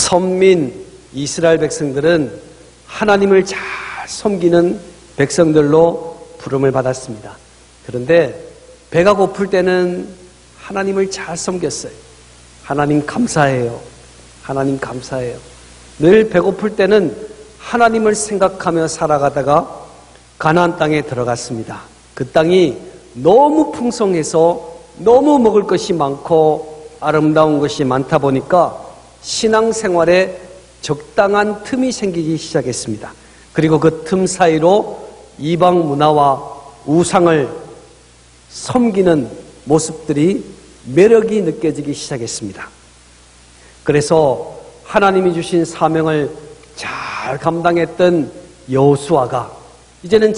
선민 이스라엘 백성들은 하나님을 잘 섬기는 백성들로 부름을 받았습니다. 그런데 배가 고플 때는 하나님을 잘 섬겼어요. 하나님 감사해요. 하나님 감사해요. 늘 배고플 때는 하나님을 생각하며 살아가다가 가나안 땅에 들어갔습니다. 그 땅이 너무 풍성해서 너무 먹을 것이 많고 아름다운 것이 많다 보니까 신앙생활에 적당한 틈이 생기기 시작했습니다. 그리고 그 틈 사이로 이방 문화와 우상을 섬기는 모습들이 매력이 느껴지기 시작했습니다. 그래서 하나님이 주신 사명을 잘 감당했던 여호수아가 이제는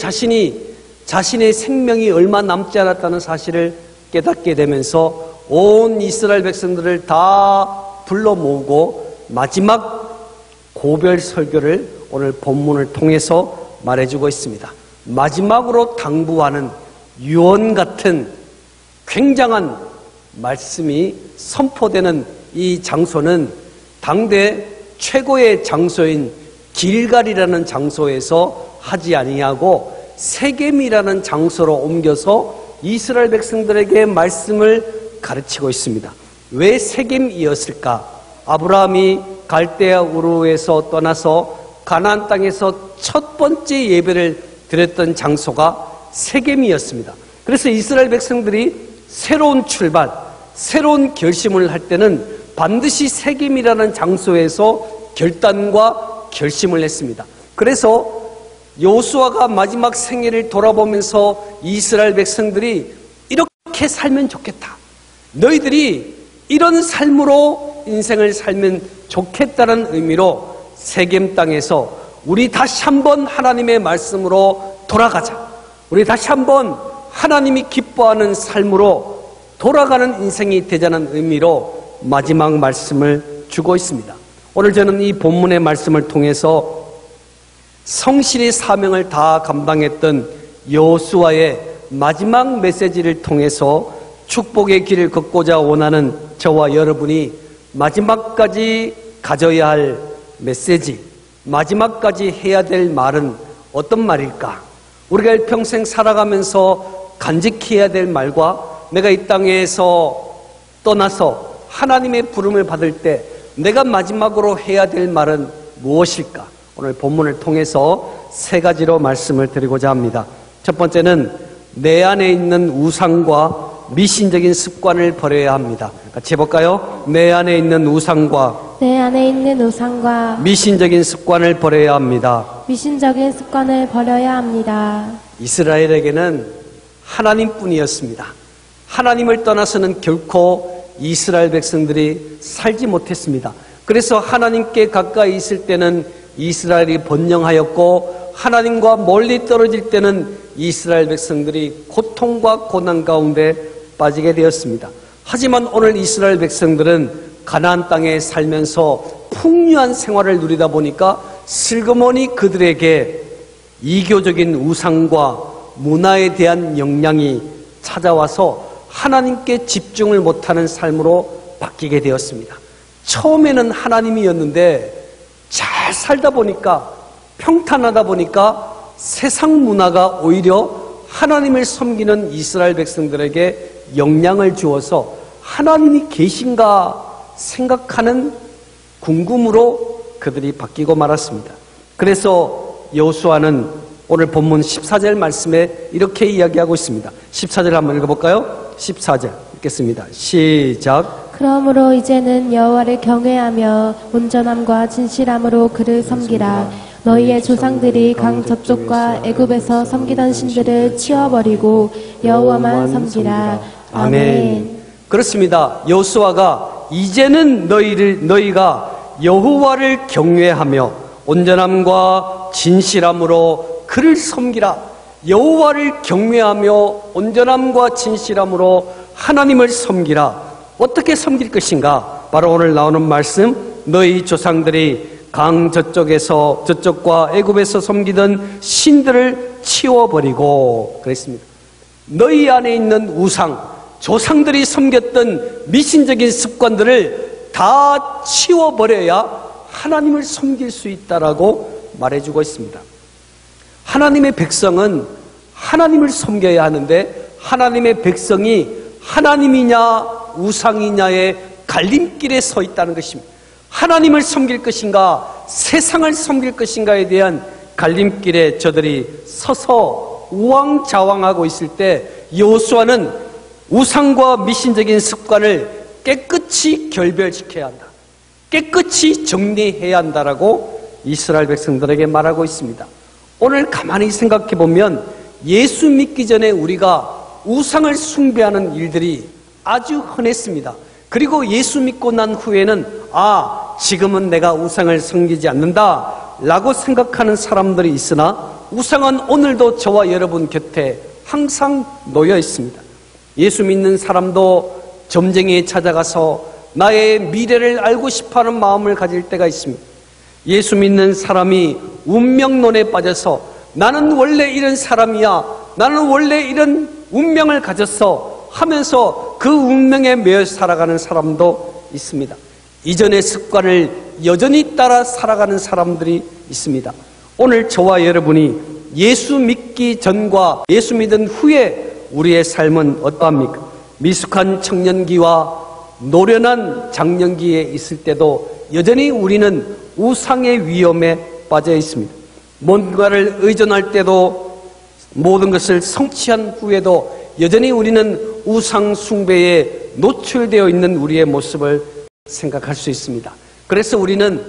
자신의 생명이 얼마 남지 않았다는 사실을 깨닫게 되면서 온 이스라엘 백성들을 다 불러 모으고 마지막 고별 설교를 오늘 본문을 통해서 말해주고 있습니다. 마지막으로 당부하는 유언 같은 굉장한 말씀이 선포되는 이 장소는 당대 최고의 장소인 길갈이라는 장소에서 하지 아니하고 세겜이라는 장소로 옮겨서 이스라엘 백성들에게 말씀을 가르치고 있습니다. 왜 세겜이었을까? 아브라함이 갈대아 우르에서 떠나서 가나안 땅에서 첫 번째 예배를 드렸던 장소가 세겜이었습니다. 그래서 이스라엘 백성들이 새로운 출발, 새로운 결심을 할 때는 반드시 세겜이라는 장소에서 결단과 결심을 했습니다. 그래서 여호수아가 마지막 생애를 돌아보면서 이스라엘 백성들이 이렇게 살면 좋겠다. 너희들이 이런 삶으로 인생을 살면 좋겠다는 의미로 세겜 땅에서 우리 다시 한번 하나님의 말씀으로 돌아가자. 우리 다시 한번 하나님이 기뻐하는 삶으로 돌아가는 인생이 되자는 의미로 마지막 말씀을 주고 있습니다. 오늘 저는 이 본문의 말씀을 통해서 성실히 사명을 다 감당했던 여호수아의 마지막 메시지를 통해서 축복의 길을 걷고자 원하는 저와 여러분이 마지막까지 가져야 할 메시지, 마지막까지 해야 될 말은 어떤 말일까? 우리가 평생 살아가면서 간직히 해야 될 말과 내가 이 땅에서 떠나서 하나님의 부름을 받을 때 내가 마지막으로 해야 될 말은 무엇일까? 오늘 본문을 통해서 세 가지로 말씀을 드리고자 합니다. 첫 번째는 내 안에 있는 우상과 미신적인 습관을 버려야 합니다. 같이 해볼까요? 내 안에 있는 우상과 미신적인 습관을 버려야 합니다. 미신적인 습관을 버려야 합니다. 이스라엘에게는 하나님뿐이었습니다. 하나님을 떠나서는 결코 이스라엘 백성들이 살지 못했습니다. 그래서 하나님께 가까이 있을 때는 이스라엘이 번영하였고 하나님과 멀리 떨어질 때는 이스라엘 백성들이 고통과 고난 가운데 빠지게 되었습니다. 하지만 오늘 이스라엘 백성들은 가나안 땅에 살면서 풍요한 생활을 누리다 보니까 슬그머니 그들에게 이교적인 우상과 문화에 대한 영향이 찾아와서 하나님께 집중을 못하는 삶으로 바뀌게 되었습니다. 처음에는 하나님이었는데 잘 살다 보니까 평탄하다 보니까 세상 문화가 오히려 하나님을 섬기는 이스라엘 백성들에게 영향을 주어서 하나님이 계신가 생각하는 궁금으로 그들이 바뀌고 말았습니다. 그래서 여호수아는 오늘 본문 14절 말씀에 이렇게 이야기하고 있습니다. 14절 한번 읽어볼까요? 14절 읽겠습니다. 시작. 그러므로 이제는 여호와를 경외하며 온전함과 진실함으로 그를 섬기라. 너희의 조상들이 강 저쪽과 애굽에서 섬기던 신들을 치워버리고 여호와만 섬기라. 아멘. 그렇습니다. 여호수아가 이제는 너희가 여호와를 경외하며 온전함과 진실함으로 그를 섬기라. 여호와를 경외하며 온전함과 진실함으로 하나님을 섬기라. 어떻게 섬길 것인가? 바로 오늘 나오는 말씀, 너희 조상들이 강 저쪽과 애굽에서 섬기던 신들을 치워버리고 그랬습니다. 너희 안에 있는 우상, 조상들이 섬겼던 미신적인 습관들을 다 치워버려야 하나님을 섬길 수 있다라고 말해주고 있습니다. 하나님의 백성은 하나님을 섬겨야 하는데 하나님의 백성이 하나님이냐 우상이냐의 갈림길에 서 있다는 것입니다. 하나님을 섬길 것인가 세상을 섬길 것인가에 대한 갈림길에 저들이 서서 우왕좌왕하고 있을 때 여호수아는 우상과 미신적인 습관을 깨끗이 결별시켜야 한다. 깨끗이 정리해야 한다라고 이스라엘 백성들에게 말하고 있습니다. 오늘 가만히 생각해 보면 예수 믿기 전에 우리가 우상을 숭배하는 일들이 아주 흔했습니다. 그리고 예수 믿고 난 후에는 지금은 내가 우상을 섬기지 않는다 라고 생각하는 사람들이 있으나 우상은 오늘도 저와 여러분 곁에 항상 놓여 있습니다. 예수 믿는 사람도 점쟁이에 찾아가서 나의 미래를 알고 싶어하는 마음을 가질 때가 있습니다. 예수 믿는 사람이 운명론에 빠져서 나는 원래 이런 사람이야, 나는 원래 이런 운명을 가졌어 하면서 그 운명에 매여 살아가는 사람도 있습니다. 이전의 습관을 여전히 따라 살아가는 사람들이 있습니다. 오늘 저와 여러분이 예수 믿기 전과 예수 믿은 후에 우리의 삶은 어떠합니까? 미숙한 청년기와 노련한 장년기에 있을 때도 여전히 우리는 우상의 위험에 빠져 있습니다. 뭔가를 의존할 때도 모든 것을 성취한 후에도 여전히 우리는 우상 숭배에 노출되어 있는 우리의 모습을 생각할 수 있습니다. 그래서 우리는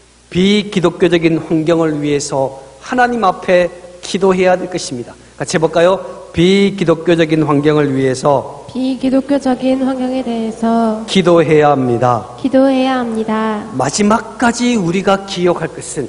비기독교적인 환경을 위해서 하나님 앞에 기도해야 될 것입니다. 같이 해볼까요? 비기독교적인 환경을 위해서 비기독교적인 환경에 대해서 기도해야 합니다. 기도해야 합니다. 마지막까지 우리가 기억할 것은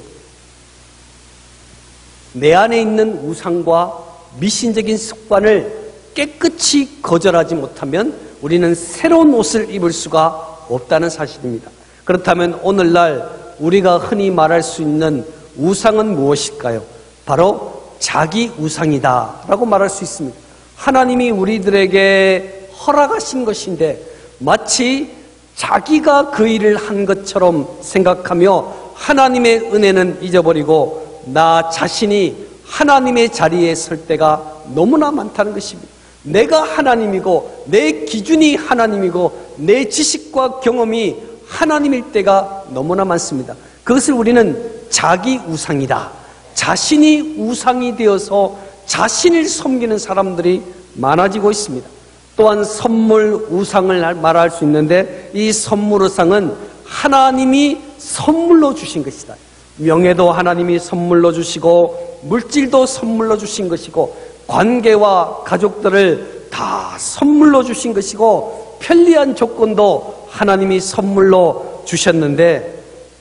내 안에 있는 우상과 미신적인 습관을 깨끗이 거절하지 못하면 우리는 새로운 옷을 입을 수가 없다는 사실입니다. 그렇다면 오늘날 우리가 흔히 말할 수 있는 우상은 무엇일까요? 바로 자기 우상이다 라고 말할 수 있습니다. 하나님이 우리들에게 허락하신 것인데 마치 자기가 그 일을 한 것처럼 생각하며 하나님의 은혜는 잊어버리고 나 자신이 하나님의 자리에 설 때가 너무나 많다는 것입니다. 내가 하나님이고 내 기준이 하나님이고 내 지식과 경험이 하나님일 때가 너무나 많습니다. 그것을 우리는 자기 우상이다, 자신이 우상이 되어서 자신을 섬기는 사람들이 많아지고 있습니다. 또한 선물 우상을 말할 수 있는데 이 선물 우상은 하나님이 선물로 주신 것이다. 명예도 하나님이 선물로 주시고 물질도 선물로 주신 것이고 관계와 가족들을 다 선물로 주신 것이고 편리한 조건도 하나님이 선물로 주셨는데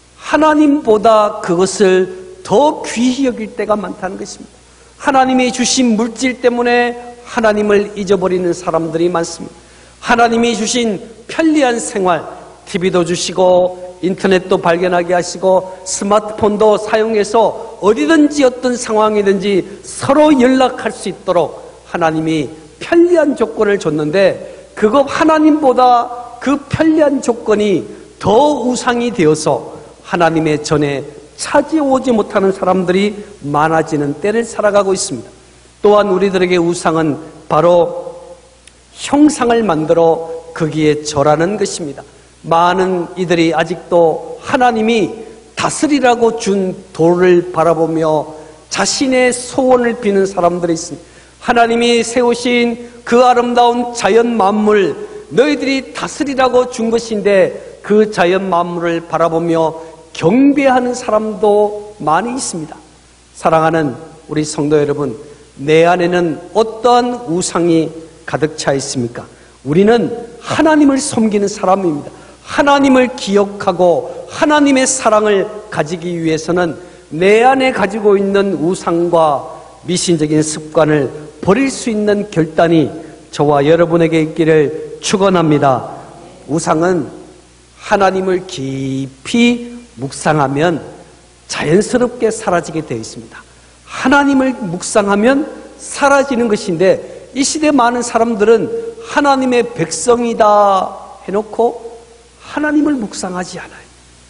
하나님보다 그것을 더 귀히 여길 때가 많다는 것입니다. 하나님이 주신 물질 때문에 하나님을 잊어버리는 사람들이 많습니다. 하나님이 주신 편리한 생활, TV도 주시고 인터넷도 발견하게 하시고 스마트폰도 사용해서 어디든지 어떤 상황이든지 서로 연락할 수 있도록 하나님이 편리한 조건을 줬는데 그거 하나님보다 그 편리한 조건이 더 우상이 되어서 하나님의 전에 차지오지 못하는 사람들이 많아지는 때를 살아가고 있습니다. 또한 우리들에게 우상은 바로 형상을 만들어 거기에 절하는 것입니다. 많은 이들이 아직도 하나님이 다스리라고 준 돌을 바라보며 자신의 소원을 비는 사람들이 있습니다. 하나님이 세우신 그 아름다운 자연 만물, 너희들이 다스리라고 준 것인데 그 자연 만물을 바라보며 경배하는 사람도 많이 있습니다. 사랑하는 우리 성도 여러분, 내 안에는 어떠한 우상이 가득 차 있습니까? 우리는 하나님을 섬기는 사람입니다. 하나님을 기억하고 하나님의 사랑을 가지기 위해서는 내 안에 가지고 있는 우상과 미신적인 습관을 버릴 수 있는 결단이 저와 여러분에게 있기를 축원합니다. 우상은 하나님을 깊이 묵상하면 자연스럽게 사라지게 되어 있습니다. 하나님을 묵상하면 사라지는 것인데 이 시대 많은 사람들은 하나님의 백성이다 해놓고 하나님을 묵상하지 않아요.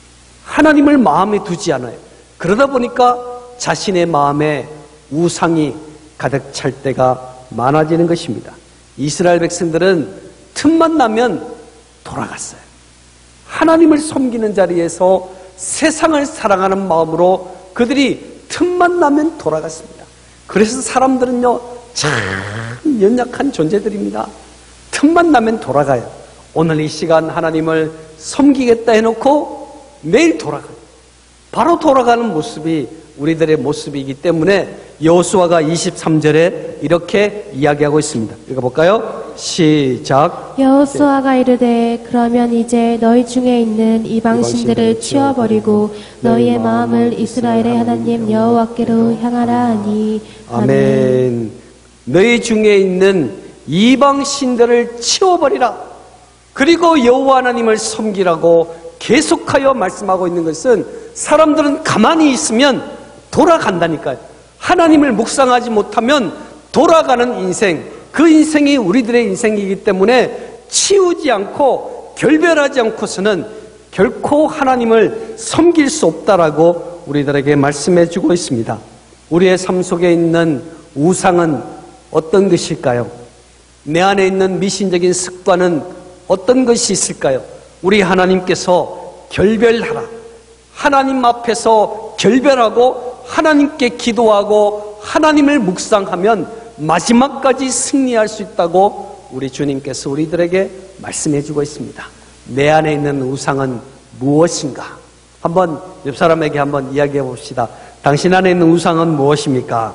하나님을 마음에 두지 않아요. 그러다 보니까 자신의 마음에 우상이 가득 찰 때가 많아지는 것입니다. 이스라엘 백성들은 틈만 나면 돌아갔어요. 하나님을 섬기는 자리에서 세상을 사랑하는 마음으로 그들이 틈만 나면 돌아갔습니다. 그래서 사람들은요, 참 연약한 존재들입니다. 틈만 나면 돌아가요. 오늘 이 시간 하나님을 섬기겠다 해놓고 매일 돌아가요. 바로 돌아가는 모습이 우리들의 모습이기 때문에 여호수아가 23절에 이렇게 이야기하고 있습니다. 읽어볼까요? 시작. 여호수아가 이르되 그러면 이제 너희 중에 있는 이방 신들을 치워버리고 너희의 마음을 이스라엘의 하나님 여호와께로 향하라 하니. 아멘. 너희 중에 있는 이방 신들을 치워버리라. 그리고 여호와 하나님을 섬기라고 계속하여 말씀하고 있는 것은 사람들은 가만히 있으면 돌아간다니까요. 하나님을 묵상하지 못하면 돌아가는 인생, 그 인생이 우리들의 인생이기 때문에 치우지 않고 결별하지 않고서는 결코 하나님을 섬길 수 없다라고 우리들에게 말씀해 주고 있습니다. 우리의 삶 속에 있는 우상은 어떤 것일까요? 내 안에 있는 미신적인 습관은 어떤 것이 있을까요? 우리 하나님께서 결별하라. 하나님 앞에서 결별하고 하나님께 기도하고 하나님을 묵상하면 마지막까지 승리할 수 있다고 우리 주님께서 우리들에게 말씀해 주고 있습니다. 내 안에 있는 우상은 무엇인가? 한번 옆 사람에게 한번 이야기해 봅시다. 당신 안에 있는 우상은 무엇입니까?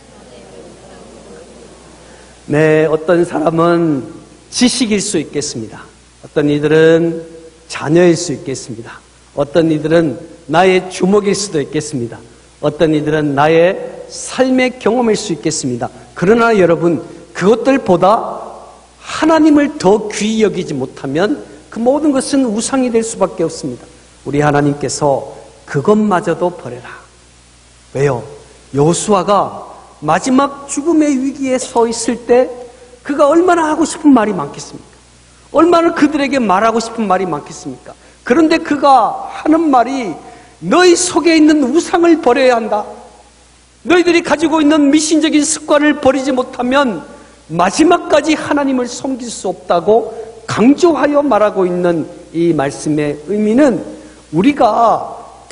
네, 어떤 사람은 지식일 수 있겠습니다. 어떤 이들은 자녀일 수 있겠습니다. 어떤 이들은 나의 주먹일 수도 있겠습니다. 어떤 이들은 나의 삶의 경험일 수 있겠습니다. 그러나 여러분, 그것들보다 하나님을 더 귀히 여기지 못하면 그 모든 것은 우상이 될 수밖에 없습니다. 우리 하나님께서 그것마저도 버려라. 왜요? 여호수아가 마지막 죽음의 위기에 서 있을 때 그가 얼마나 하고 싶은 말이 많겠습니까? 얼마나 그들에게 말하고 싶은 말이 많겠습니까? 그런데 그가 하는 말이 너희 속에 있는 우상을 버려야 한다. 너희들이 가지고 있는 미신적인 습관을 버리지 못하면 마지막까지 하나님을 섬길 수 없다고 강조하여 말하고 있는 이 말씀의 의미는 우리가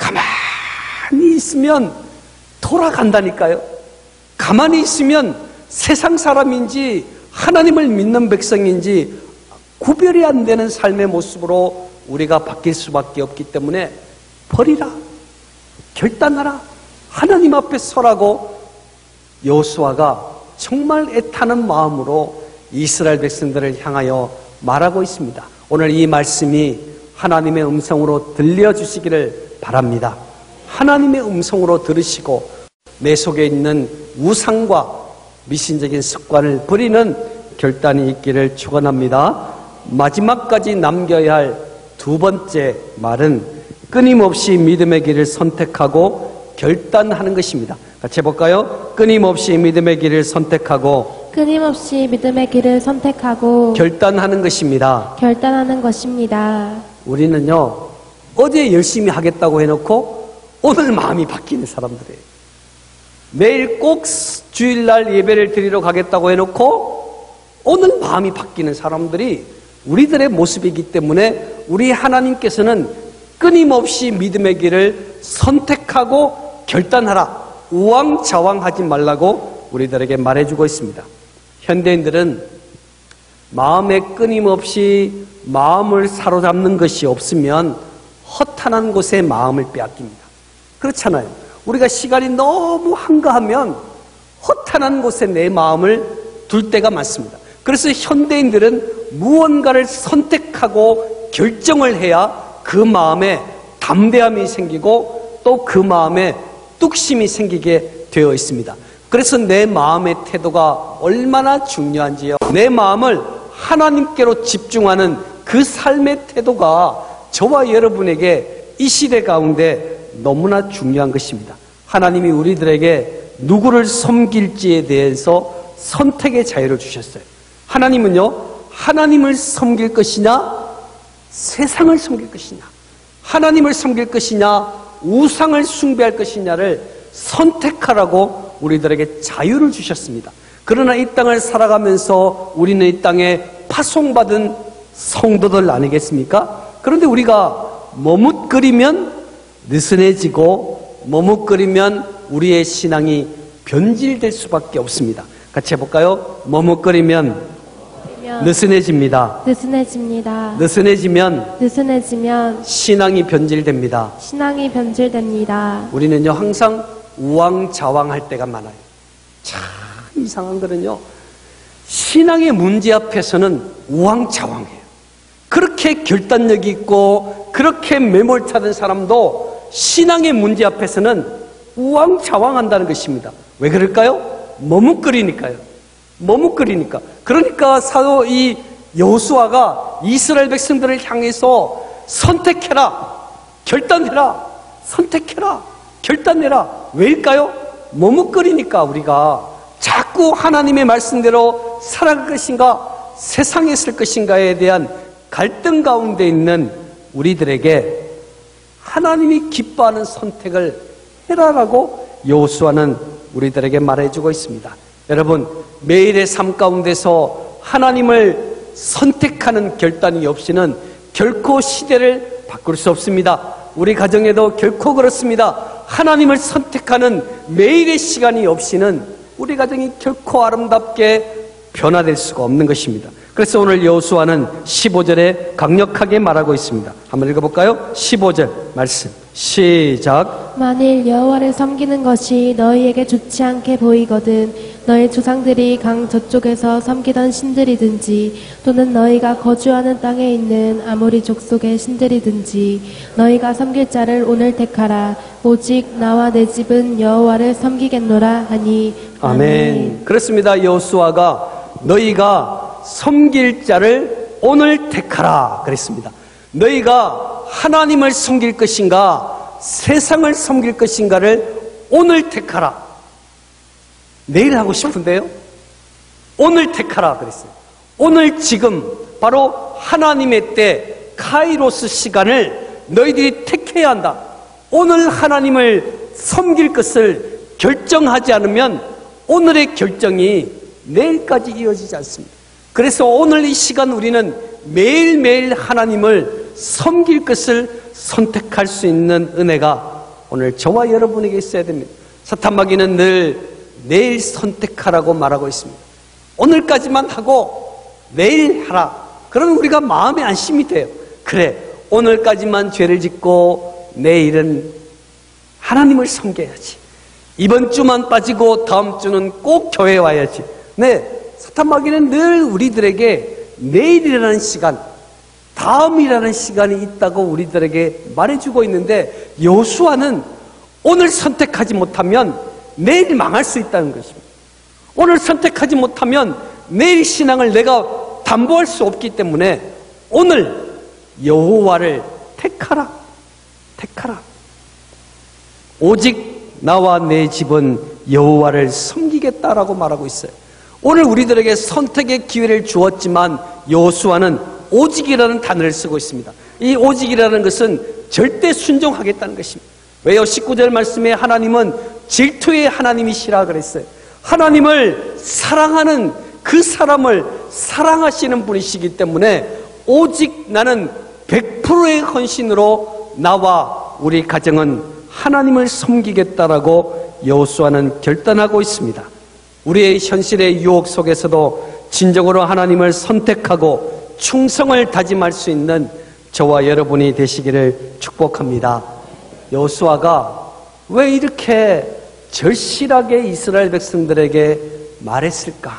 가만히 있으면 돌아간다니까요. 가만히 있으면 세상 사람인지 하나님을 믿는 백성인지 구별이 안 되는 삶의 모습으로 우리가 바뀔 수밖에 없기 때문에 버리라, 결단하라, 하나님 앞에 서라고 여호수아가 정말 애타는 마음으로 이스라엘 백성들을 향하여 말하고 있습니다. 오늘 이 말씀이 하나님의 음성으로 들려주시기를 바랍니다. 하나님의 음성으로 들으시고 내 속에 있는 우상과 미신적인 습관을 버리는 결단이 있기를 축원합니다. 마지막까지 남겨야 할 두 번째 말은 끊임없이 믿음의 길을 선택하고 결단하는 것입니다. 같이 해볼까요? 끊임없이 믿음의 길을 선택하고 끊임없이 믿음의 길을 선택하고 결단하는 것입니다. 결단하는 것입니다. 우리는요, 어제 열심히 하겠다고 해놓고 오늘 마음이 바뀌는 사람들이에요. 매일 꼭 주일날 예배를 드리러 가겠다고 해놓고 오늘 마음이 바뀌는 사람들이 우리들의 모습이기 때문에 우리 하나님께서는 끊임없이 믿음의 길을 선택하고 결단하라, 우왕좌왕하지 말라고 우리들에게 말해주고 있습니다. 현대인들은 마음에 끊임없이 마음을 사로잡는 것이 없으면 허탄한 곳에 마음을 빼앗깁니다. 그렇잖아요. 우리가 시간이 너무 한가하면 허탄한 곳에 내 마음을 둘 때가 많습니다. 그래서 현대인들은 무언가를 선택하고 결정을 해야 그 마음에 담대함이 생기고 또 그 마음에 뚝심이 생기게 되어 있습니다. 그래서 내 마음의 태도가 얼마나 중요한지요. 내 마음을 하나님께로 집중하는 그 삶의 태도가 저와 여러분에게 이 시대 가운데 너무나 중요한 것입니다. 하나님이 우리들에게 누구를 섬길지에 대해서 선택의 자유를 주셨어요. 하나님은요, 하나님을 섬길 것이냐 세상을 섬길 것이냐, 하나님을 섬길 것이냐, 우상을 숭배할 것이냐를 선택하라고 우리들에게 자유를 주셨습니다. 그러나 이 땅을 살아가면서 우리는 이 땅에 파송받은 성도들 아니겠습니까? 그런데 우리가 머뭇거리면 느슨해지고 머뭇거리면 우리의 신앙이 변질될 수밖에 없습니다. 같이 해볼까요? 머뭇거리면 느슨해집니다. 느슨해지면 신앙이 변질됩니다. 우리는요 항상 우왕좌왕할 때가 많아요. 참 이상한 거는요, 신앙의 문제 앞에서는 우왕좌왕해요. 그렇게 결단력이 있고 그렇게 매몰차던 사람도 신앙의 문제 앞에서는 우왕좌왕한다는 것입니다. 왜 그럴까요? 머뭇거리니까요. 그러니까 사도 이 여호수아가 이스라엘 백성들을 향해서 선택해라, 결단해라. 왜일까요? 머뭇거리니까. 우리가 자꾸 하나님의 말씀대로 살아갈 것인가, 세상에 쓸 것인가에 대한 갈등 가운데 있는 우리들에게 하나님이 기뻐하는 선택을 해라라고 여호수아는 우리들에게 말해주고 있습니다. 여러분, 매일의 삶 가운데서 하나님을 선택하는 결단이 없이는 결코 시대를 바꿀 수 없습니다. 우리 가정에도 결코 그렇습니다. 하나님을 선택하는 매일의 시간이 없이는 우리 가정이 결코 아름답게 변화될 수가 없는 것입니다. 그래서 오늘 여호수아는 15절에 강력하게 말하고 있습니다. 한번 읽어볼까요? 15절 말씀 시작. 만일 여호와를 섬기는 것이 너희에게 좋지 않게 보이거든 너희 조상들이 강 저쪽에서 섬기던 신들이든지 또는 너희가 거주하는 땅에 있는 아모리 족속의 신들이든지 너희가 섬길 자를 오늘 택하라. 오직 나와 내 집은 여호와를 섬기겠노라 하니. 아멘. 그렇습니다. 여호수아가 너희가 섬길 자를 오늘 택하라 그랬습니다. 너희가 하나님을 섬길 것인가 세상을 섬길 것인가를 오늘 택하라. 내일 하고 싶은데요, 오늘 택하라 그랬어요. 오늘 지금 바로 하나님의 때 카이로스 시간을 너희들이 택해야 한다. 오늘 하나님을 섬길 것을 결정하지 않으면 오늘의 결정이 내일까지 이어지지 않습니다. 그래서 오늘 이 시간 우리는 매일매일 하나님을 섬길 것을 선택할 수 있는 은혜가 오늘 저와 여러분에게 있어야 됩니다. 사탄마귀는 늘 내일 선택하라고 말하고 있습니다. 오늘까지만 하고 내일 하라. 그러면 우리가 마음의 안심이 돼요. 그래, 오늘까지만 죄를 짓고 내일은 하나님을 섬겨야지. 이번 주만 빠지고 다음 주는 꼭 교회에 와야지. 네, 사탄마귀는 늘 우리들에게 내일이라는 시간, 다음이라는 시간이 있다고 우리들에게 말해주고 있는데 여호수아는 오늘 선택하지 못하면 내일 망할 수 있다는 것입니다. 오늘 선택하지 못하면 내일 신앙을 내가 담보할 수 없기 때문에 오늘 여호와를 택하라. 오직 나와 내 집은 여호와를 섬기겠다라고 말하고 있어요. 오늘 우리들에게 선택의 기회를 주었지만 여호수아는 오직이라는 단어를 쓰고 있습니다. 이 오직이라는 것은 절대 순종하겠다는 것입니다. 왜요? 19절 말씀에 하나님은 질투의 하나님이시라 그랬어요. 하나님을 사랑하는 그 사람을 사랑하시는 분이시기 때문에 오직 나는 100%의 헌신으로 나와 우리 가정은 하나님을 섬기겠다라고 여호수아는 결단하고 있습니다. 우리의 현실의 유혹 속에서도 진정으로 하나님을 선택하고 충성을 다짐할 수 있는 저와 여러분이 되시기를 축복합니다. 여호수아가 왜 이렇게 절실하게 이스라엘 백성들에게 말했을까?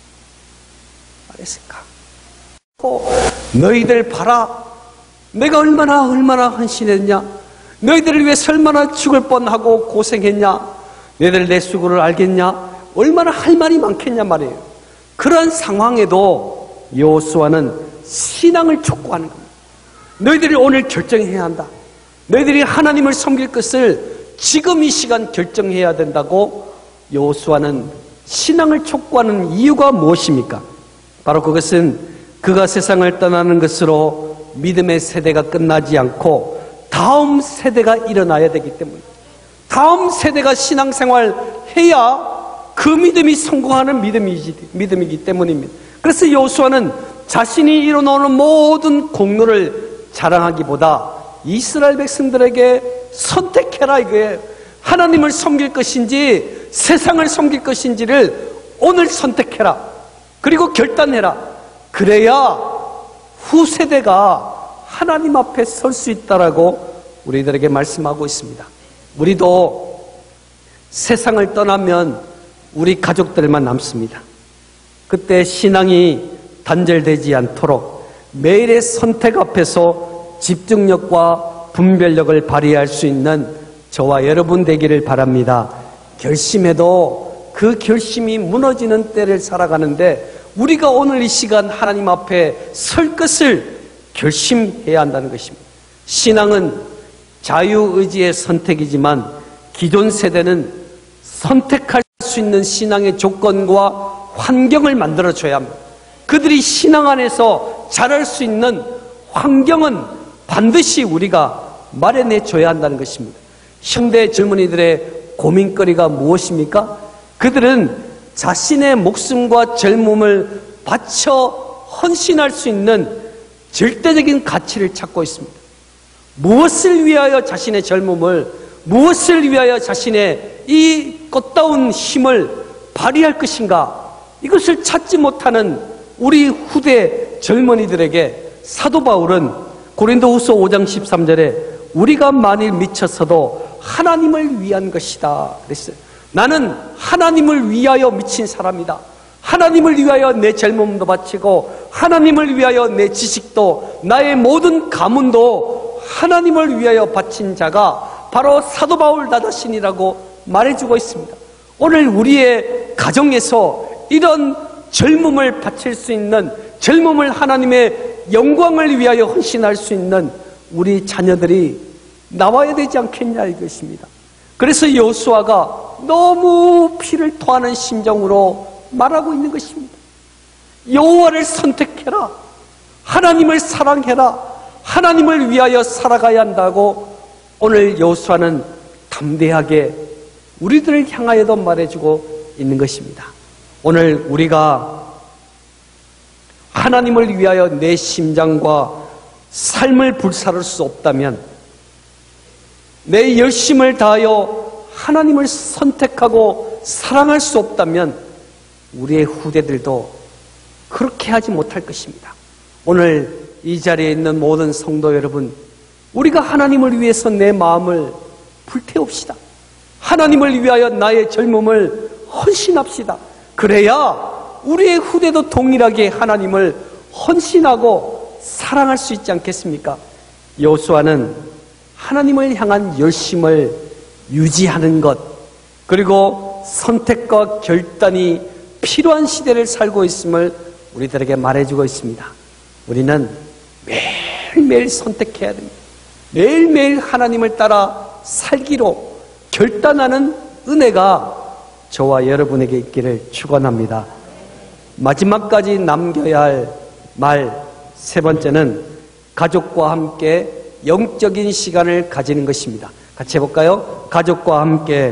너희들 봐라. 내가 얼마나 헌신했냐? 너희들을 위해서 얼마나 죽을 뻔하고 고생했냐? 너희들 내 수고를 알겠냐? 얼마나 할 말이 많겠냐 말이에요. 그런 상황에도 여호수아는 신앙을 촉구하는 겁니다. 너희들이 오늘 결정해야 한다. 너희들이 하나님을 섬길 것을 지금 이 시간 결정해야 된다고 여호수아는 신앙을 촉구하는 이유가 무엇입니까? 바로 그것은 그가 세상을 떠나는 것으로 믿음의 세대가 끝나지 않고 다음 세대가 일어나야 되기 때문에, 다음 세대가 신앙생활 해야 그 믿음이 성공하는 믿음이기 때문입니다. 그래서 여호수아는 자신이 이뤄놓은 모든 공로를 자랑하기보다 이스라엘 백성들에게 선택해라 이거예요. 하나님을 섬길 것인지 세상을 섬길 것인지를 오늘 선택해라. 그리고 결단해라. 그래야 후세대가 하나님 앞에 설 수 있다라고 우리들에게 말씀하고 있습니다. 우리도 세상을 떠나면 우리 가족들만 남습니다. 그때 신앙이 단절되지 않도록 매일의 선택 앞에서 집중력과 분별력을 발휘할 수 있는 저와 여러분 되기를 바랍니다. 결심해도 그 결심이 무너지는 때를 살아가는데 우리가 오늘 이 시간 하나님 앞에 설 것을 결심해야 한다는 것입니다. 신앙은 자유의지의 선택이지만 기존 세대는 선택할 수 있는 신앙의 조건과 환경을 만들어줘야 합니다. 그들이 신앙 안에서 자랄 수 있는 환경은 반드시 우리가 마련해 줘야 한다는 것입니다. 현대 젊은이들의 고민거리가 무엇입니까? 그들은 자신의 목숨과 젊음을 바쳐 헌신할 수 있는 절대적인 가치를 찾고 있습니다. 무엇을 위하여 자신의 젊음을, 무엇을 위하여 자신의 이 꽃다운 힘을 발휘할 것인가? 이것을 찾지 못하는 우리 후대 젊은이들에게 사도 바울은 고린도후서 5장 13절에 우리가 만일 미쳤어도 하나님을 위한 것이다 그랬어요. 나는 하나님을 위하여 미친 사람이다. 하나님을 위하여 내 젊음도 바치고 하나님을 위하여 내 지식도 나의 모든 가문도 하나님을 위하여 바친 자가 바로 사도 바울 나 자신이라고 말해주고 있습니다. 오늘 우리의 가정에서 이런 젊음을 바칠 수 있는, 젊음을 하나님의 영광을 위하여 헌신할 수 있는 우리 자녀들이 나와야 되지 않겠냐 이것입니다. 그래서 여호수아가 너무 피를 토하는 심정으로 말하고 있는 것입니다. 여호와를 선택해라. 하나님을 사랑해라. 하나님을 위하여 살아가야 한다고 오늘 여호수아는 담대하게 우리들을 향하여도 말해주고 있는 것입니다. 오늘 우리가 하나님을 위하여 내 심장과 삶을 불사를 수 없다면, 내 열심을 다하여 하나님을 선택하고 사랑할 수 없다면 우리의 후대들도 그렇게 하지 못할 것입니다. 오늘 이 자리에 있는 모든 성도 여러분, 우리가 하나님을 위해서 내 마음을 불태웁시다. 하나님을 위하여 나의 젊음을 헌신합시다. 그래야 우리의 후대도 동일하게 하나님을 헌신하고 사랑할 수 있지 않겠습니까? 여호수아는 하나님을 향한 열심을 유지하는 것, 그리고 선택과 결단이 필요한 시대를 살고 있음을 우리들에게 말해주고 있습니다. 우리는 매일매일 선택해야 됩니다. 매일매일 하나님을 따라 살기로 결단하는 은혜가 저와 여러분에게 있기를 축원합니다. 마지막까지 남겨야 할 말 세 번째는 가족과 함께 영적인 시간을 가지는 것입니다. 같이 해볼까요? 가족과 함께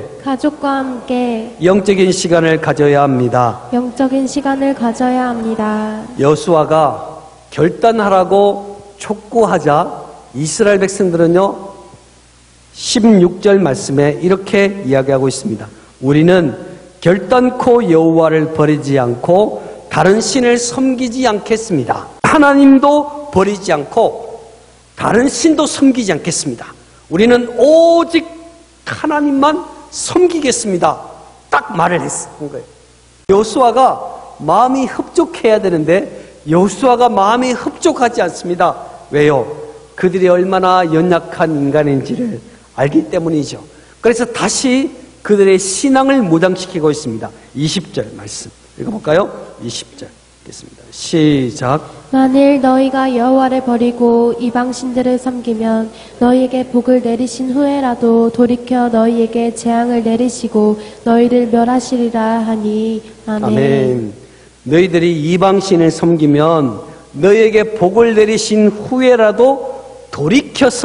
영적인 시간을 가져야 합니다. 영적인 시간을 가져야 합니다. 여호수아가 결단하라고 촉구하자 이스라엘 백성들은요 16절 말씀에 이렇게 이야기하고 있습니다. 우리는 결단코 여호와를 버리지 않고 다른 신을 섬기지 않겠습니다. 하나님도 버리지 않고 다른 신도 섬기지 않겠습니다. 우리는 오직 하나님만 섬기겠습니다. 딱 말을 했던 거예요. 여호수아가 마음이 흡족해야 되는데 여호수아가 마음이 흡족하지 않습니다. 왜요? 그들이 얼마나 연약한 인간인지를 알기 때문이죠. 그래서 다시 그들의 신앙을 무장시키고 있습니다. 20절 말씀 읽어볼까요? 20절 읽겠습니다. 시작. 만일 너희가 여호와를 버리고 이방 신들을 섬기면 너희에게 복을 내리신 후에라도 돌이켜 너희에게 재앙을 내리시고 너희를 멸하시리라 하니 아멘. 아멘. 너희들이 이방 신을 섬기면 너희에게 복을 내리신 후에라도 돌이켜서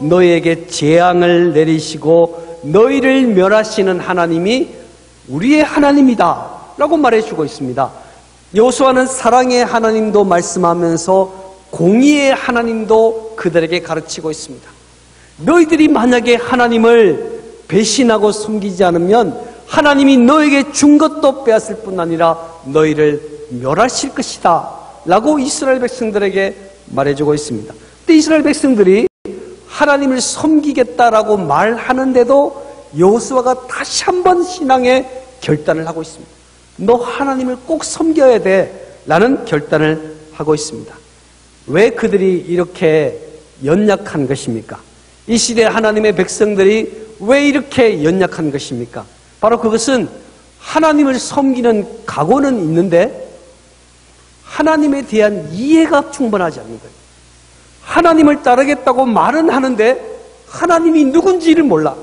너희에게 재앙을 내리시고 너희를 멸하시는 하나님이 우리의 하나님이다 라고 말해주고 있습니다. 여호수아는 사랑의 하나님도 말씀하면서 공의의 하나님도 그들에게 가르치고 있습니다. 너희들이 만약에 하나님을 배신하고 숨기지 않으면 하나님이 너에게 준 것도 빼앗을 뿐 아니라 너희를 멸하실 것이다 라고 이스라엘 백성들에게 말해주고 있습니다. 근데 이스라엘 백성들이 하나님을 섬기겠다라고 말하는데도 여호수아가 다시 한번 신앙의 결단을 하고 있습니다. 너 하나님을 꼭 섬겨야 돼 라는 결단을 하고 있습니다. 왜 그들이 이렇게 연약한 것입니까? 이 시대 하나님의 백성들이 왜 이렇게 연약한 것입니까? 바로 그것은 하나님을 섬기는 각오는 있는데 하나님에 대한 이해가 충분하지 않는 거예요. 하나님을 따르겠다고 말은 하는데 하나님이 누군지를 몰라.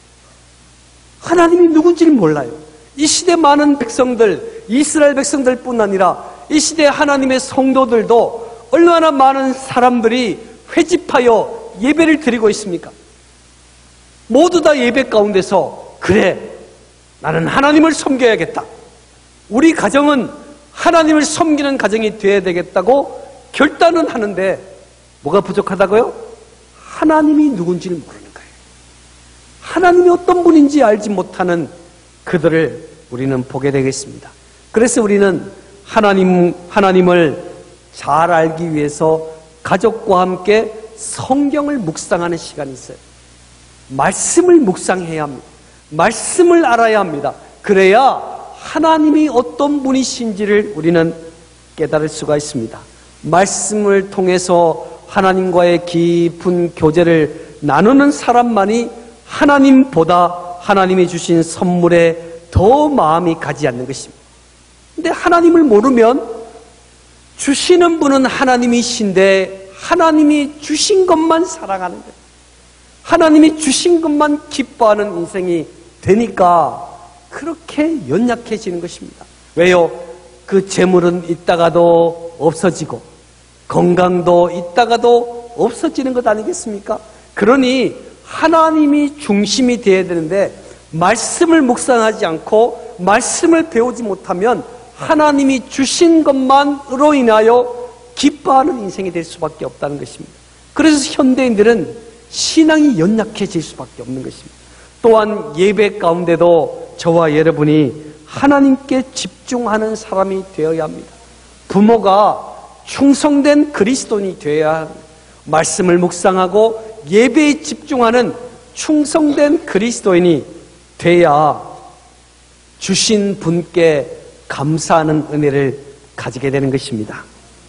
하나님이 누군지를 몰라요. 이 시대 많은 백성들, 이스라엘 백성들뿐 아니라 이 시대 하나님의 성도들도 얼마나 많은 사람들이 회집하여 예배를 드리고 있습니까? 모두 다 예배 가운데서 그래, 나는 하나님을 섬겨야겠다. 우리 가정은 하나님을 섬기는 가정이 되어야 되겠다고 결단은 하는데 뭐가 부족하다고요? 하나님이 누군지를 모르는 거예요. 하나님이 어떤 분인지 알지 못하는 그들을 우리는 보게 되겠습니다. 그래서 우리는 하나님을 잘 알기 위해서 가족과 함께 성경을 묵상하는 시간이 있어요. 말씀을 묵상해야 합니다. 말씀을 알아야 합니다. 그래야 하나님이 어떤 분이신지를 우리는 깨달을 수가 있습니다. 말씀을 통해서 하나님과의 깊은 교제를 나누는 사람만이 하나님보다 하나님이 주신 선물에 더 마음이 가지 않는 것입니다. 근데 하나님을 모르면 주시는 분은 하나님이신데 하나님이 주신 것만 사랑하는 거예요. 하나님이 주신 것만 기뻐하는 인생이 되니까 그렇게 연약해지는 것입니다. 왜요? 그 재물은 있다가도 없어지고 건강도 있다가도 없어지는 것 아니겠습니까? 그러니 하나님이 중심이 되어야 되는데 말씀을 묵상하지 않고 말씀을 배우지 못하면 하나님이 주신 것만으로 인하여 기뻐하는 인생이 될 수밖에 없다는 것입니다. 그래서 현대인들은 신앙이 연약해질 수밖에 없는 것입니다. 또한 예배 가운데도 저와 여러분이 하나님께 집중하는 사람이 되어야 합니다. 부모가 충성된 그리스도인이 되어야 합니다. 말씀을 묵상하고 예배에 집중하는 충성된 그리스도인이 돼야 주신 분께 감사하는 은혜를 가지게 되는 것입니다.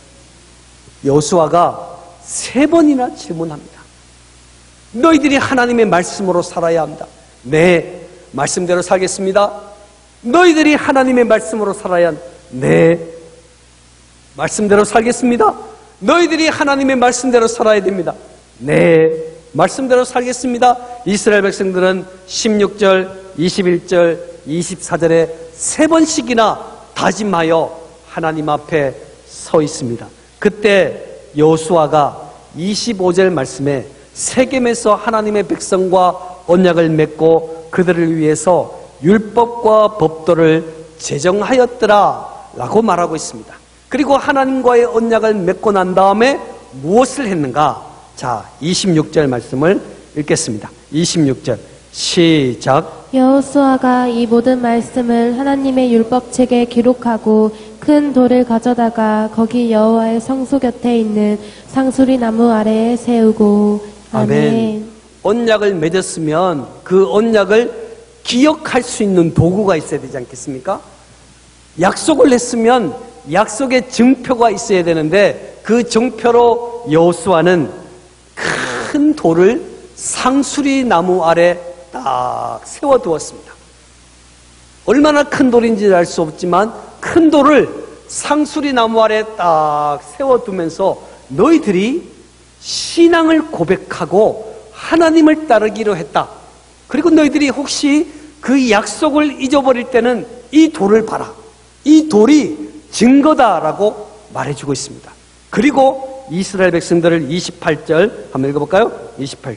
여호수아가 3번이나 질문합니다. 너희들이 하나님의 말씀으로 살아야 합니다. 네, 말씀대로 살겠습니다. 너희들이 하나님의 말씀으로 살아야 합니다. 네, 말씀대로 살겠습니다. 너희들이 하나님의 말씀대로 살아야 됩니다. 네, 말씀대로 살겠습니다. 이스라엘 백성들은 16절, 21절, 24절에 3번씩이나 다짐하여 하나님 앞에 서 있습니다. 그때 여호수아가 25절 말씀에 세겜에서 하나님의 백성과 언약을 맺고 그들을 위해서 율법과 법도를 제정하였더라 라고 말하고 있습니다. 그리고 하나님과의 언약을 맺고 난 다음에 무엇을 했는가? 자, 26절 말씀을 읽겠습니다. 26절 시작. 여호수아가 이 모든 말씀을 하나님의 율법책에 기록하고 큰 돌을 가져다가 거기 여호와의 성소 곁에 있는 상수리 나무 아래에 세우고. 아멘. 언약을 맺었으면 그 언약을 기억할 수 있는 도구가 있어야 되지 않겠습니까? 약속을 했으면 약속의 증표가 있어야 되는데 그 증표로 여호수아는 큰 돌을 상수리 나무 아래 딱 세워두었습니다. 얼마나 큰 돌인지 알 수 없지만 큰 돌을 상수리 나무 아래 딱 세워두면서 너희들이 신앙을 고백하고 하나님을 따르기로 했다. 그리고 너희들이 혹시 그 약속을 잊어버릴 때는 이 돌을 봐라. 이 돌이 증거다라고 말해주고 있습니다. 그리고 이스라엘 백성들을 28절 한번 읽어볼까요? 28절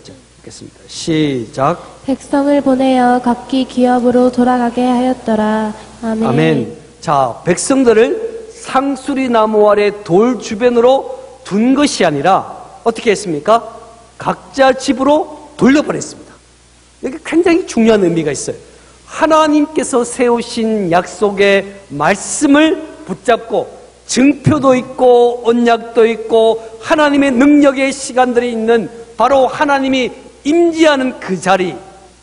읽겠습니다. 시작. 백성을 보내어 각기 기업으로 돌아가게 하였더라. 아멘. 아멘. 자, 백성들을 상수리 나무 아래 돌 주변으로 둔 것이 아니라 어떻게 했습니까? 각자 집으로 돌려보냈습니다. 여기 굉장히 중요한 의미가 있어요. 하나님께서 세우신 약속의 말씀을 붙잡고 증표도 있고 언약도 있고 하나님의 능력의 시간들이 있는 바로 하나님이 임재하는 그 자리,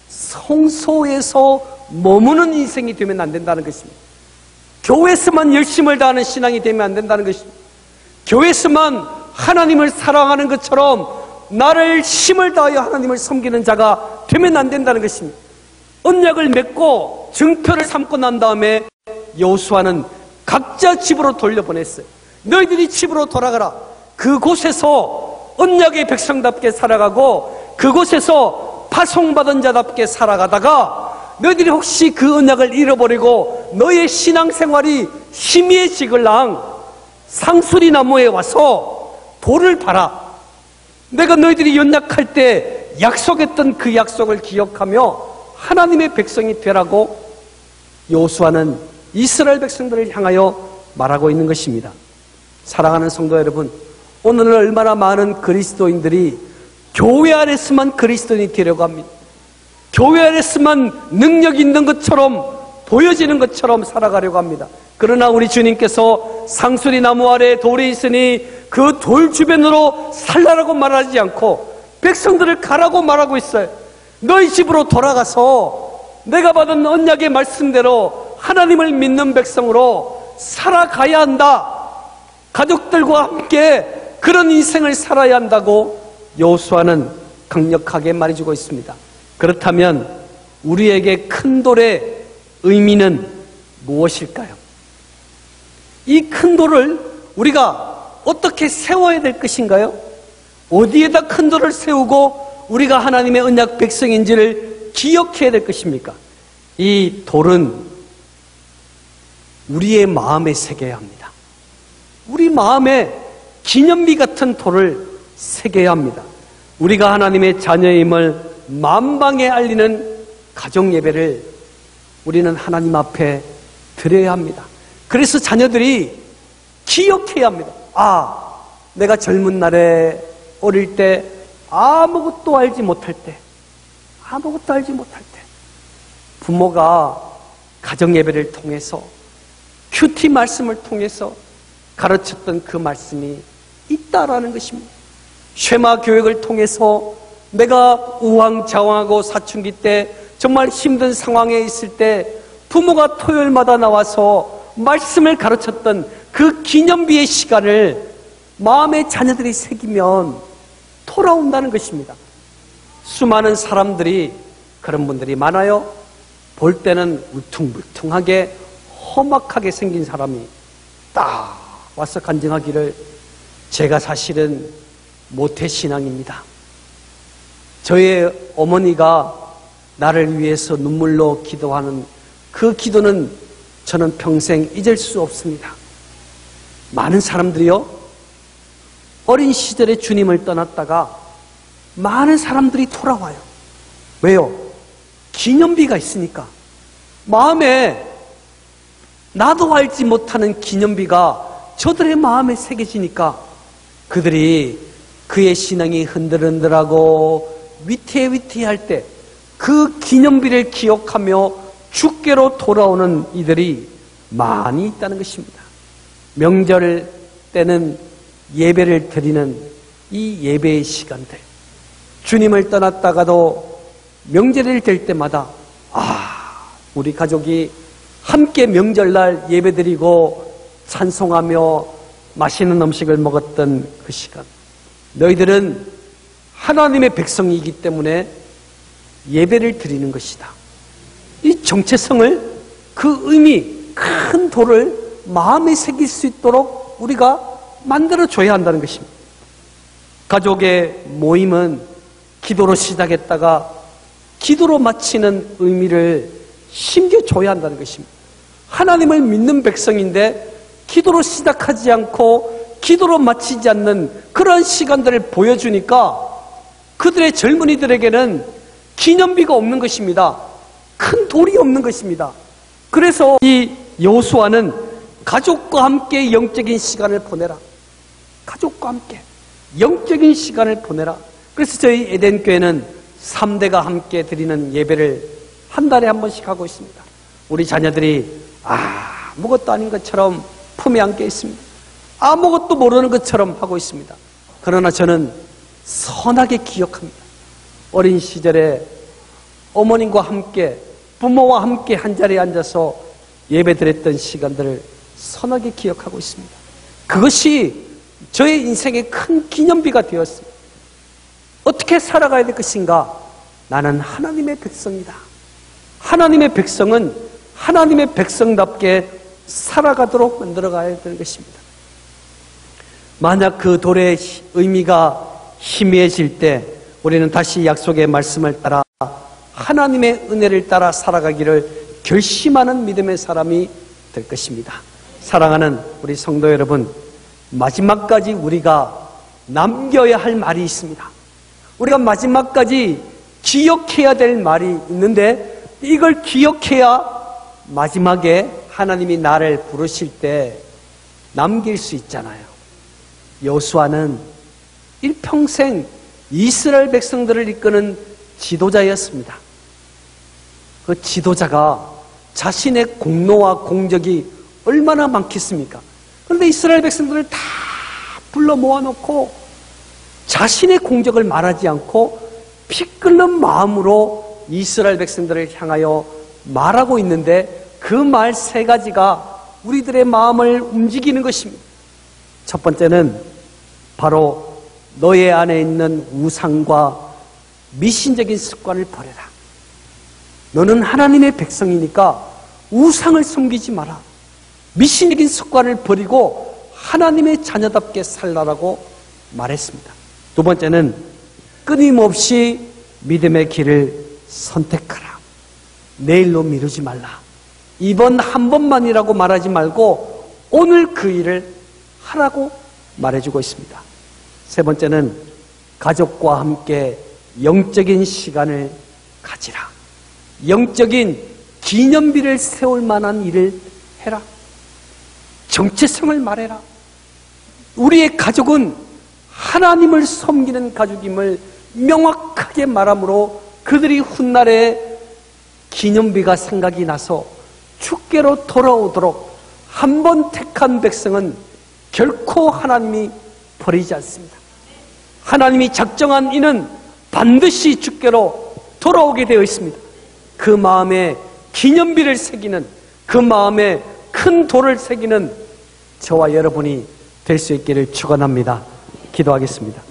성소에서 머무는 인생이 되면 안 된다는 것입니다. 교회에서만 열심을 다하는 신앙이 되면 안 된다는 것입니다. 교회에서만 하나님을 사랑하는 것처럼 나를 힘을 다하여 하나님을 섬기는 자가 되면 안 된다는 것입니다. 언약을 맺고 증표를 삼고 난 다음에 여호수아는 각자 집으로 돌려보냈어요. 너희들이 집으로 돌아가라. 그곳에서 언약의 백성답게 살아가고 그곳에서 파송받은 자답게 살아가다가 너희들이 혹시 그 언약을 잃어버리고 너의 신앙생활이 희미해지걸랑 상수리 나무에 와서 돌을 봐라. 내가 너희들이 연약할 때 약속했던 그 약속을 기억하며 하나님의 백성이 되라고 여호수아는 이스라엘 백성들을 향하여 말하고 있는 것입니다. 사랑하는 성도 여러분, 오늘은 얼마나 많은 그리스도인들이 교회 안에서만 그리스도인이 되려고 합니다. 교회 안에서만 능력 있는 것처럼 보여지는 것처럼 살아가려고 합니다. 그러나 우리 주님께서 상수리 나무 아래 돌이 있으니 그 돌 주변으로 살라라고 말하지 않고 백성들을 가라고 말하고 있어요. 너희 집으로 돌아가서 내가 받은 언약의 말씀대로 하나님을 믿는 백성으로 살아가야 한다. 가족들과 함께 그런 인생을 살아야 한다고 여호수아는 강력하게 말해주고 있습니다. 그렇다면 우리에게 큰 돌의 의미는 무엇일까요? 이 큰 돌을 우리가 어떻게 세워야 될 것인가요? 어디에다 큰 돌을 세우고 우리가 하나님의 언약 백성인지를 기억해야 될 것입니까? 이 돌은 우리의 마음에 새겨야 합니다. 우리 마음에 기념비 같은 돌을 새겨야 합니다. 우리가 하나님의 자녀임을 만방에 알리는 가정 예배를 우리는 하나님 앞에 드려야 합니다. 그래서 자녀들이 기억해야 합니다. 아, 내가 젊은 날에 어릴 때 아무것도 알지 못할 때 부모가 가정 예배를 통해서 큐티 말씀을 통해서 가르쳤던 그 말씀이 있다라는 것입니다. 쉐마 교육을 통해서 내가 우왕좌왕하고 사춘기 때 정말 힘든 상황에 있을 때 부모가 토요일마다 나와서 말씀을 가르쳤던 그 기념비의 시간을 마음의 자녀들이 새기면 돌아온다는 것입니다. 수많은 사람들이 그런 분들이 많아요. 볼 때는 울퉁불퉁하게 험악하게 생긴 사람이 딱 와서 간증하기를 제가 사실은 모태신앙입니다. 저의 어머니가 나를 위해서 눈물로 기도하는 그 기도는 저는 평생 잊을 수 없습니다. 많은 사람들이요, 어린 시절에 주님을 떠났다가 많은 사람들이 돌아와요. 왜요? 기념비가 있으니까. 마음에 나도 알지 못하는 기념비가 저들의 마음에 새겨지니까 그들이 그의 신앙이 흔들흔들하고 위태위태할 때 그 기념비를 기억하며 주께로 돌아오는 이들이 많이 있다는 것입니다. 명절 때는 예배를 드리는 이 예배의 시간들, 주님을 떠났다가도 명절이 될 때마다 우리 가족이 함께 명절날 예배드리고 찬송하며 맛있는 음식을 먹었던 그 시간, 너희들은 하나님의 백성이기 때문에 예배를 드리는 것이다. 이 정체성을, 그 의미, 큰 돌을 마음에 새길 수 있도록 우리가 만들어줘야 한다는 것입니다. 가족의 모임은 기도로 시작했다가 기도로 마치는 의미를 심겨줘야 한다는 것입니다. 하나님을 믿는 백성인데 기도로 시작하지 않고 기도로 마치지 않는 그런 시간들을 보여주니까 그들의 젊은이들에게는 기념비가 없는 것입니다. 큰 돌이 없는 것입니다. 그래서 이 여호수아는 가족과 함께 영적인 시간을 보내라. 가족과 함께 영적인 시간을 보내라. 그래서 저희 에덴교회는 3대가 함께 드리는 예배를 한 달에 한 번씩 하고 있습니다. 우리 자녀들이 아무것도 아닌 것처럼 품에 안겨 있습니다. 아무것도 모르는 것처럼 하고 있습니다. 그러나 저는 선하게 기억합니다. 어린 시절에 어머님과 함께, 부모와 함께 한자리에 앉아서 예배 드렸던 시간들을 선하게 기억하고 있습니다. 그것이 저의 인생의 큰 기념비가 되었습니다. 어떻게 살아가야 될 것인가? 나는 하나님의 백성이다. 하나님의 백성은 하나님의 백성답게 살아가도록 만들어가야 되는 것입니다. 만약 그 돌의 의미가 희미해질 때 우리는 다시 약속의 말씀을 따라 하나님의 은혜를 따라 살아가기를 결심하는 믿음의 사람이 될 것입니다. 사랑하는 우리 성도 여러분, 마지막까지 우리가 남겨야 할 말이 있습니다. 우리가 마지막까지 기억해야 될 말이 있는데 이걸 기억해야 마지막에 하나님이 나를 부르실 때 남길 수 있잖아요. 여호수아는 일평생 이스라엘 백성들을 이끄는 지도자였습니다. 그 지도자가 자신의 공로와 공적이 얼마나 많겠습니까? 그런데 이스라엘 백성들을 다 불러 모아놓고 자신의 공적을 말하지 않고 피 끓는 마음으로 이스라엘 백성들을 향하여 말하고 있는데 그 말 3가지가 우리들의 마음을 움직이는 것입니다. 첫 번째는 바로 너의 안에 있는 우상과 미신적인 습관을 버려라. 너는 하나님의 백성이니까 우상을 섬기지 마라. 미신적인 습관을 버리고 하나님의 자녀답게 살라라고 말했습니다. 두 번째는 끊임없이 믿음의 길을 선택하라. 내일로 미루지 말라. 이번 한 번만이라고 말하지 말고 오늘 그 일을 하라고 말해주고 있습니다. 세 번째는 가족과 함께 영적인 시간을 가지라. 영적인 기념비를 세울 만한 일을 해라. 정체성을 말해라. 우리의 가족은 하나님을 섬기는 가족임을 명확하게 말하므로 그들이 훗날에 기념비가 생각이 나서 축계로 돌아오도록 한 번 택한 백성은 결코 하나님이 버리지 않습니다. 하나님이 작정한 이는 반드시 축계로 돌아오게 되어 있습니다. 그 마음에 기념비를 새기는, 그 마음에 큰 돌을 새기는 저와 여러분이 될 수 있기를 축원합니다. 기도하겠습니다.